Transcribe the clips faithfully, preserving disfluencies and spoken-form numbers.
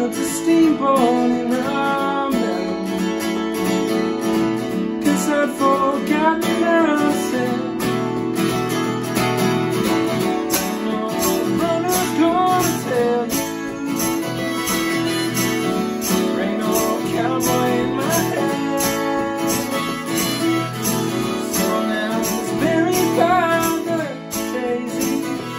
built a steamboat in a meadow, 'cause I'd forgotten myself. No runner's gonna tell you there ain't no cowboy in my head. So now it's buried by the daisy,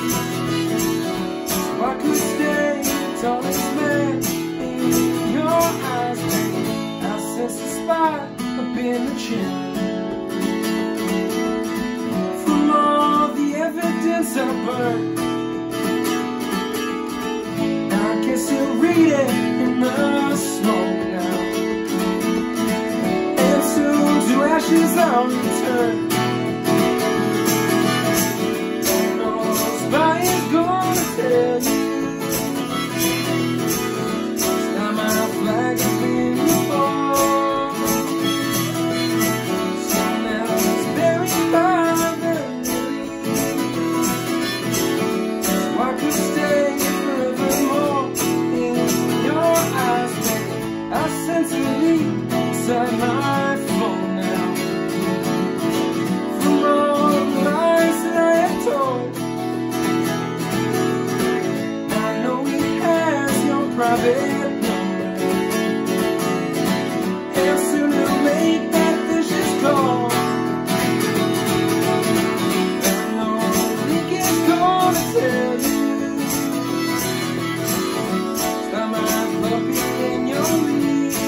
so I could stay tallest man in your eyes, baby. I sense the spot up in the chin. From all the evidence I burned, I guess you'll read it in the smoke now. And soon to ashes I'll return. And nobody's gonna tell you inside my phone now. From all the lies that I have told, I know he has your private number, and soon he'll make that vicious call. I know he is gonna tell you that my puppy in your league.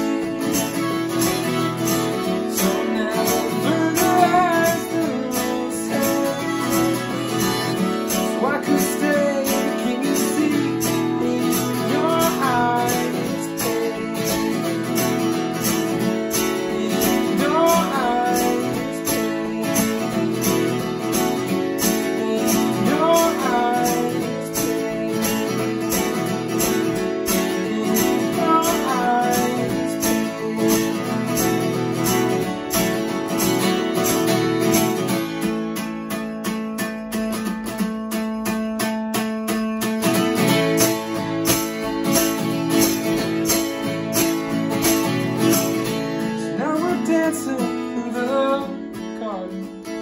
Dancing in the garden,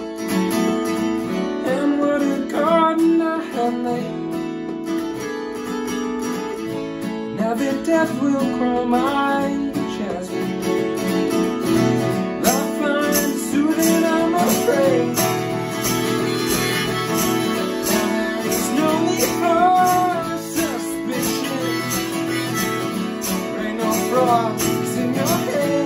and what a garden I had made. Now that death will crown my jasmine, I find soothing, I'm afraid. Now there is no need for suspicion, there ain't no frogs in your head.